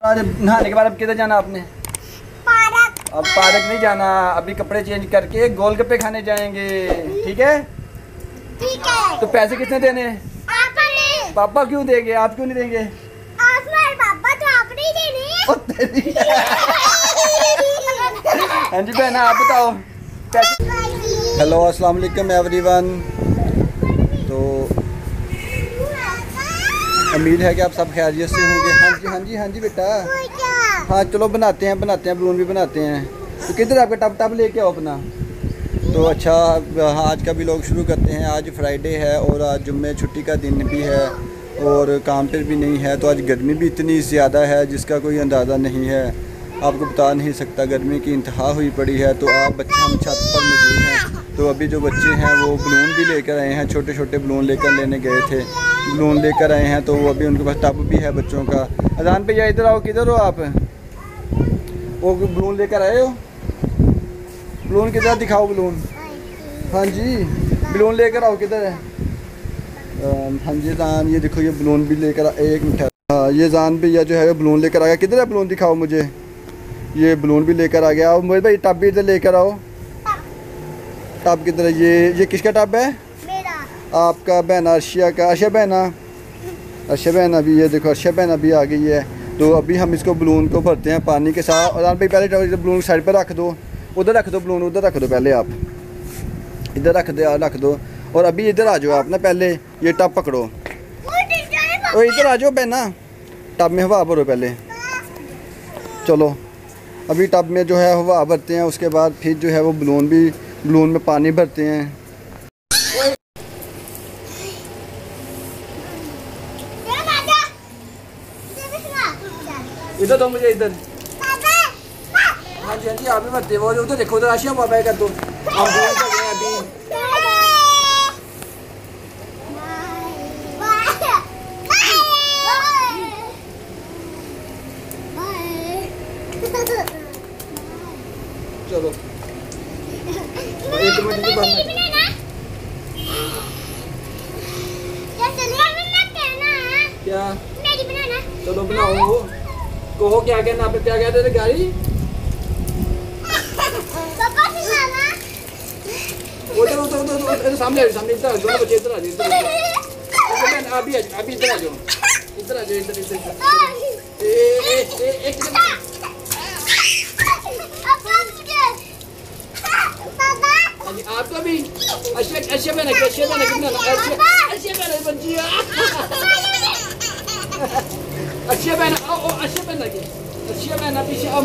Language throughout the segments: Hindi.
आज नहाने के बाद अब किधर जाना आपने? पार्क। अब पार्क नहीं जाना, अभी कपड़े चेंज करके गोलगप्पे खाने जाएंगे। ठीक है? ठीक है। तो पैसे कितने देने? पापा ने। पापा क्यों देंगे, आप क्यों नहीं देंगे? आप हमारे पापा तो आप नहीं देने। हाँ जी बहना, आप बताओ पैसे। हेलो अस्सलाम वालेकुम एवरीवन। तो उम्मीद है कि आप सब खैरियत से होंगे। हाँ जी बेटा। हाँ चलो बनाते हैं बलून भी बनाते हैं। तो किधर आपका टब लेके आओ अपना। तो अच्छा, हाँ आज का भी लोग शुरू करते हैं। आज फ्राइडे है और आज जुम्मे छुट्टी का दिन भी है और काम पर भी नहीं है। तो आज गर्मी भी इतनी ज़्यादा है जिसका कोई अंदाज़ा नहीं है, आपको बता नहीं सकता। गर्मी की इंतहा हुई पड़ी है। तो आप बच्चे हम छत पर मौजूद हैं। तो अभी जो बच्चे हैं वो बलून भी लेकर आए हैं, छोटे छोटे बलून लेने गए थे, बलून लेकर आए हैं। तो वो अभी उनके पास टब भी है बच्चों का। अजान भैया इधर आओ, किधर हो आप? वो बलून लेकर आए हो? बलून किधर, दिखाओ बलून। हाँ जी बलून लेकर आओ, किधर है? हाँ जी जान, ये देखो ये बलून भी लेकर एक मिनट। हाँ ये जान भैया जो है बलून लेकर आ गया। किधर है बलून, दिखाओ मुझे। ये बलून भी लेकर आ गया। और मोहित भाई टब भी इधर लेकर आओ। टब किधर है? ये किसका टब है? मेरा। आपका बहना अर्शिया का। अर्शिया बहना भी, ये देखो अर्शिया बहना भी आ गई है। तो अभी हम इसको बलून को भरते हैं पानी के साथ। और भाई पहले बलून साइड पर रख दो, उधर रख दो बलून, उधर रख दो पहले। आप इधर रख दो। और अभी इधर आ जाओ आप ना, पहले ये टब पकड़ो। और इधर आ जाओ बहना, टब में हवा भरो पहले। चलो अभी टब में जो है हवा भरते हैं, उसके बाद फिर जो है वो बलून में पानी भरते हैं। इधर तो मुझे इधर। हाँ जी आप भी भरते वो उधर देखो, उधर आशिया मोबाइल कर दो। हम बलून कर रहे हैं अभी। चलो एक मिनट की बात क्या? चलो बनाओ। कहो क्या कहना, आप क्या कहते थे? गाड़ी उधर सामने इधर दोनों बच्चे इधर आ जाओ। अभी इधर आ जाओ, आपको भी अच्छे बना कितना अच्छे बहना पीछे आओ।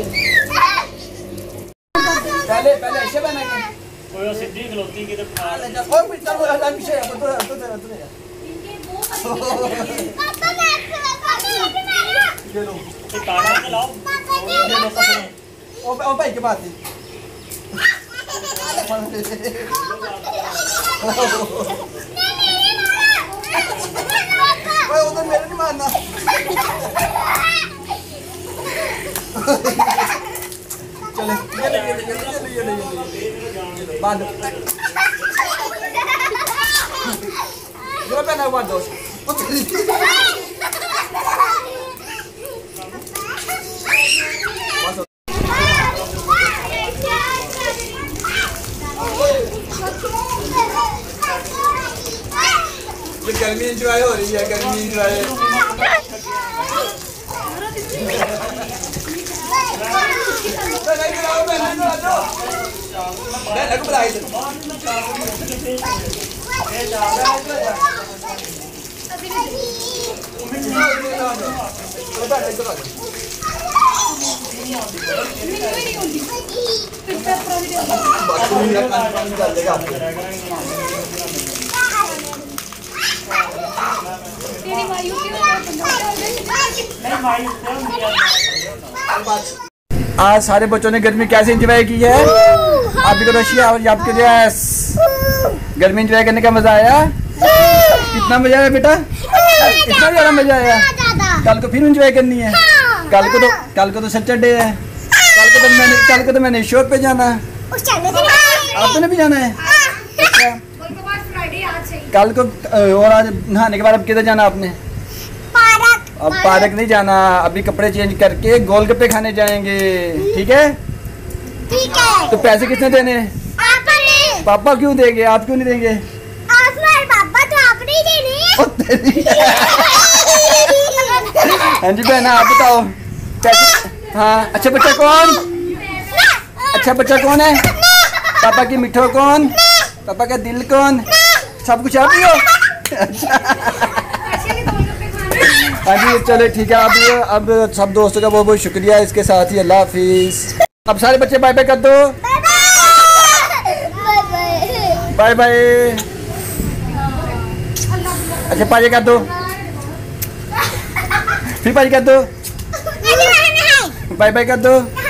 पहले अच्छे बहना के सिद्धि खलोती की तो पीछे ओ भाई के बात उधर मेरे नहीं मारना। चले बांध पहना बांध दो। गर्मी एंजॉय हो रही है, गर्मी एंजॉय। आज सारे बच्चों ने गर्मी कैसे एंजॉय की है? आप भी तो रशिया और आपके गर्मी एंजॉय करने का मजा आया? कितना मजा आया बेटा? कितना ज्यादा मजा आया? कल को फिर एंजॉय करनी है। कल को तो सैटरडे है। कल को तो मैंने शॉप पे जाना है। आपने भी जाना है? अच्छा कल को। और आज नहाने के बाद अब किधर जाना आपने? पार्क। अब पार्क नहीं जाना, अभी कपड़े चेंज करके गोलगप्पे खाने जाएंगे, ठीक है? ठीक है। तो पैसे किसने देने? आपने। पापा क्यों देंगे, आप क्यों नहीं देंगे? आप हमारे पापा तो आपने ही देने। ओ तेरी। हाँ जी बहना, आप बताओ पैसे। हाँ, अच्छा बच्चा कौन? अच्छा बच्चा कौन है? पापा की मिठो कौन? पापा का दिल कौन? सब कुछ आप ही हो? अच्छा। हाँ जी चलो ठीक है। अब सब दोस्तों का बहुत बहुत शुक्रिया, इसके साथ ही अल्लाह हाफिज। अब सारे बच्चे बाय बाय कर दो। Bye bye. अच्छा पाजी कर दो, फिर पाजी कर दो, बाय बाय कर दो।